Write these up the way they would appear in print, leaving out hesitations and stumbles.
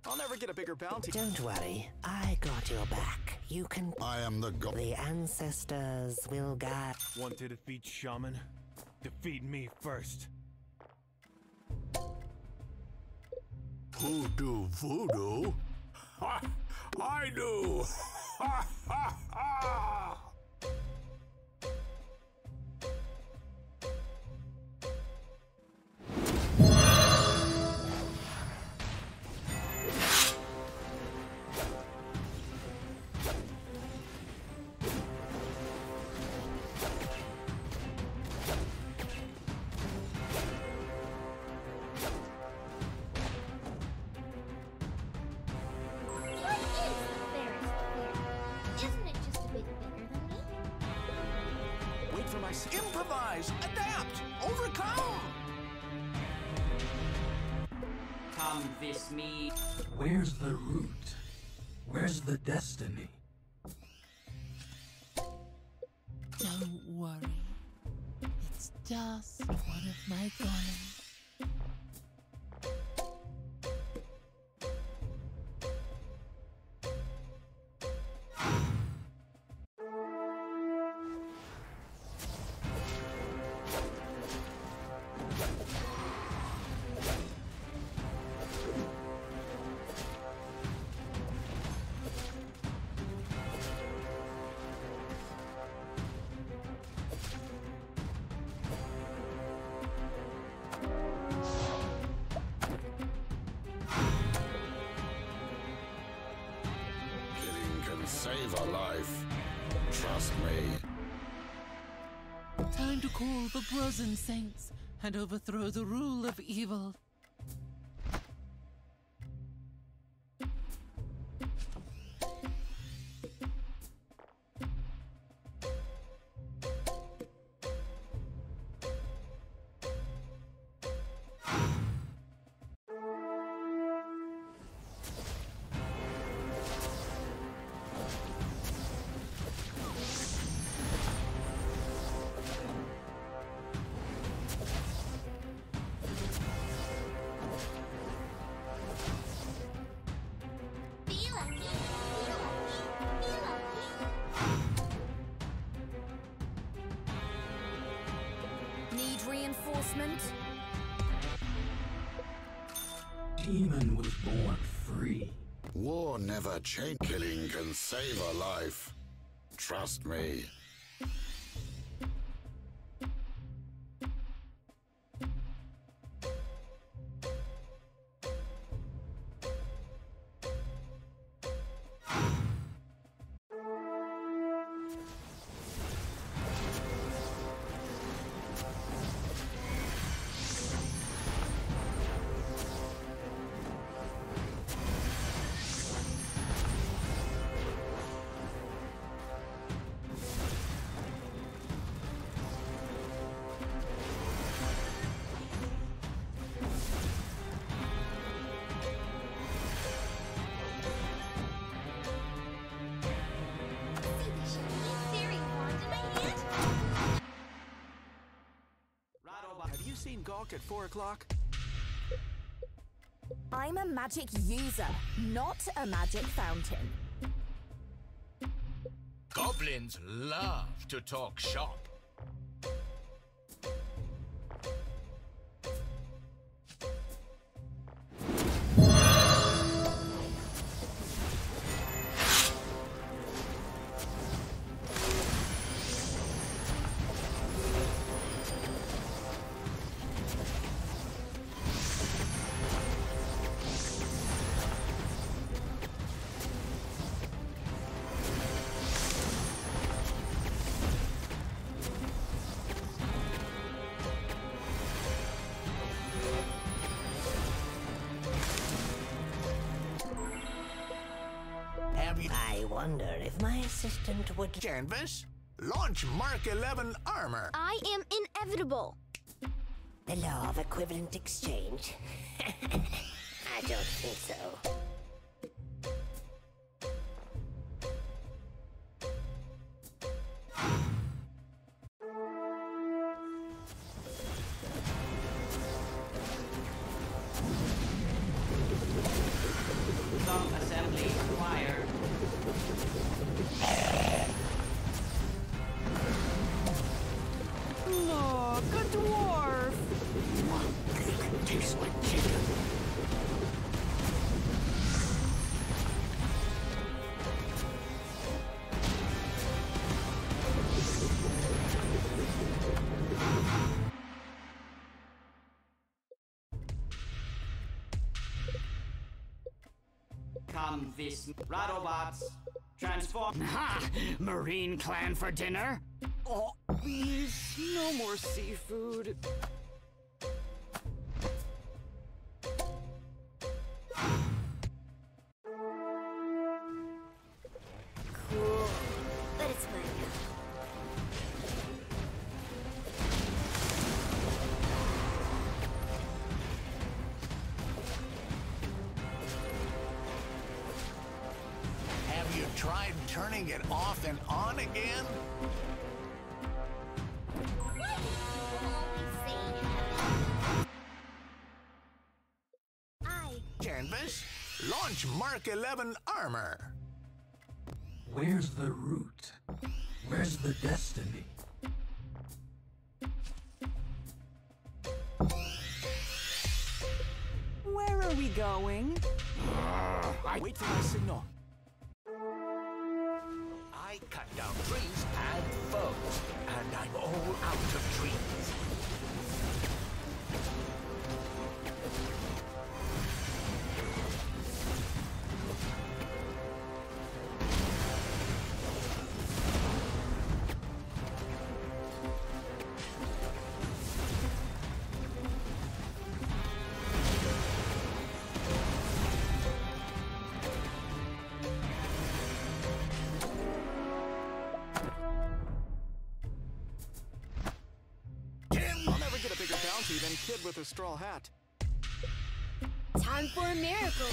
I'll never get a bigger bounty. Don't worry, I got your back. You can... I am the god. The ancestors will guide... Want to defeat Shaman? Defeat me first. Who do voodoo? Ha! I do! Ha ha ha! Improvise, adapt, overcome! Come this me. Where's the root? Where's the destiny? Don't worry. It's just one of my golems. Save a life. Trust me. Time to call the Brosen Saints and overthrow the rule of evil. Reinforcement. Demon was born free. War never changed. Killing can save a life. Trust me. At 4 o'clock? I'm a magic user, not a magic fountain. Goblins love to talk shop. I wonder if my assistant would... Canvas, launch Mark 11 armor. I am inevitable. The law of equivalent exchange? I don't think so. Look, a dwarf! Tastes like chicken. Come this Rattlebots. Transform. Ha! Marine clan for dinner? Oh, please, no more seafood. Cool. But it's mine now. Have you tried turning it off and on again? Canvas, launch Mark 11 armor. Where's the root? Where's the destiny? Where are we going? Wait for my signal. I cut down trees and foes, and I'm all out of trees. I'll never get a bigger bounty than Kid with a straw hat. Time for a miracle.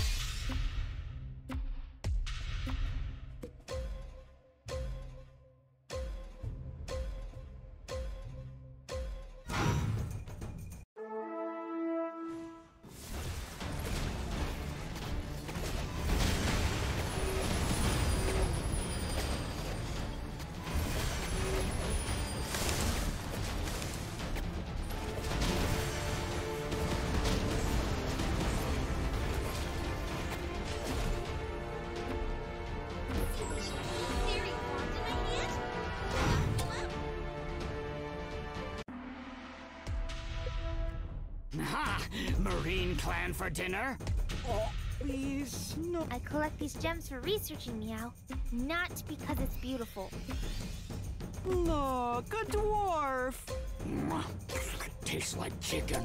Ha! Marine clan for dinner? Oh, please, no. I collect these gems for researching, Meow, not because it's beautiful. Look, a dwarf! Tastes like chicken.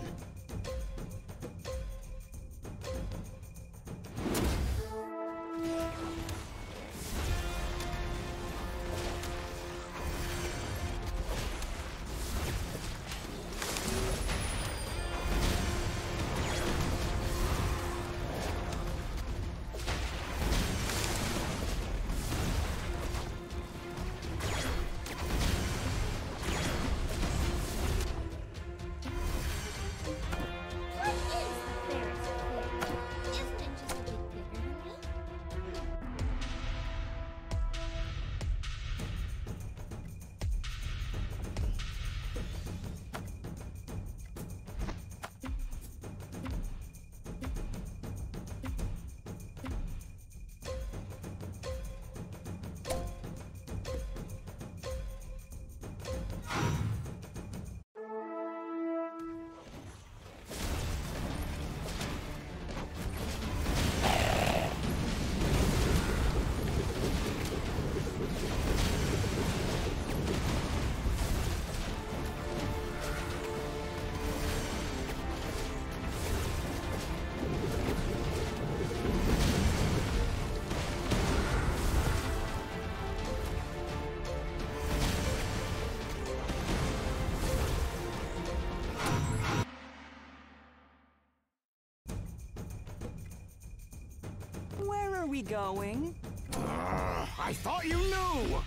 Where are we going? I thought you knew!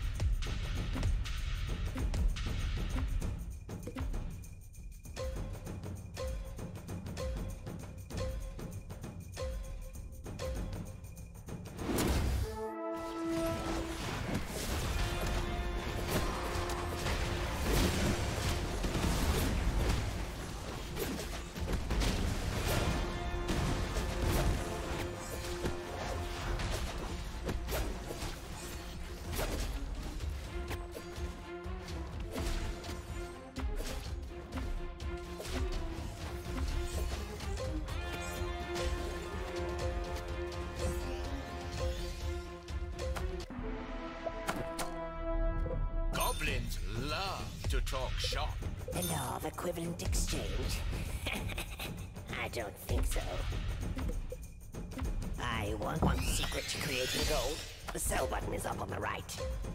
to talk shop. The law of equivalent exchange? I don't think so. I want one secret to creating gold. The sell button is up on the right.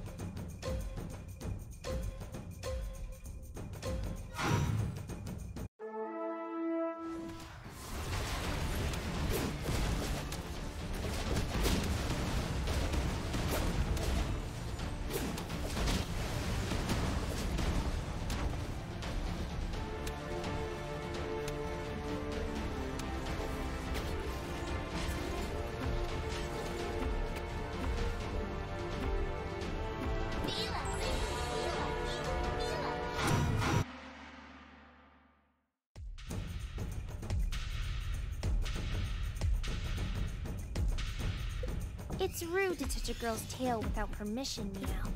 It's rude to touch a girl's tail without permission, Meow.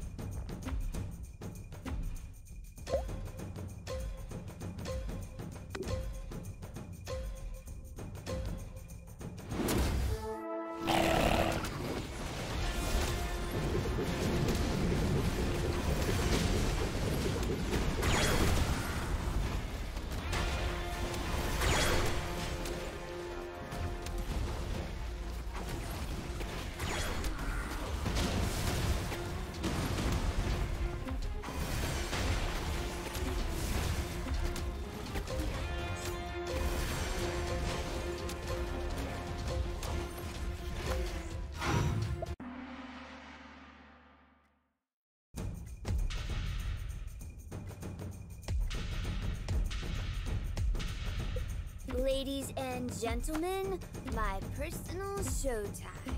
Ladies and gentlemen, my personal showtime.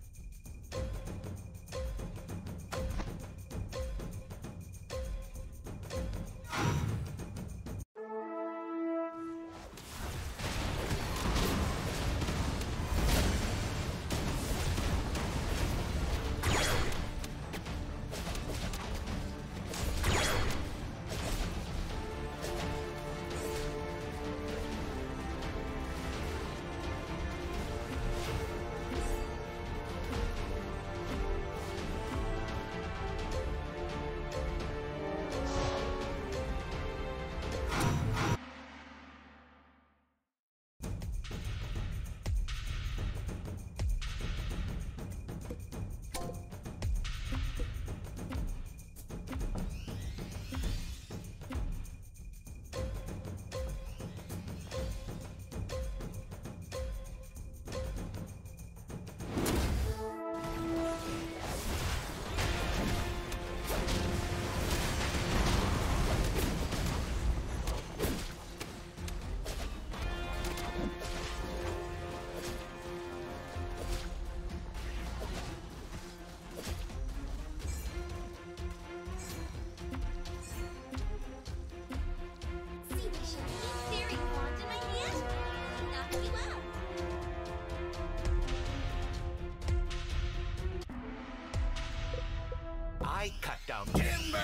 I cut down timber!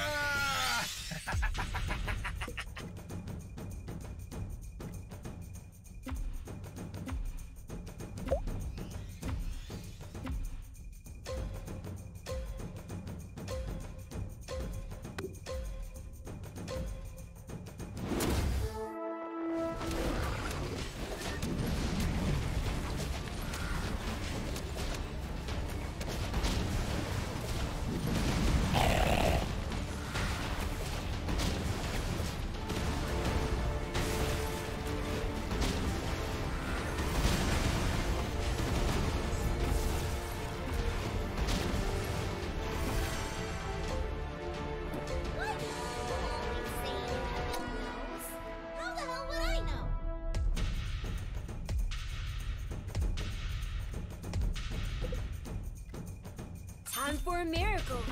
Time for a miracle.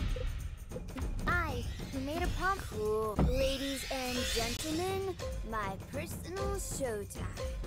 You made a promise. Cool. Ladies and gentlemen, my personal showtime.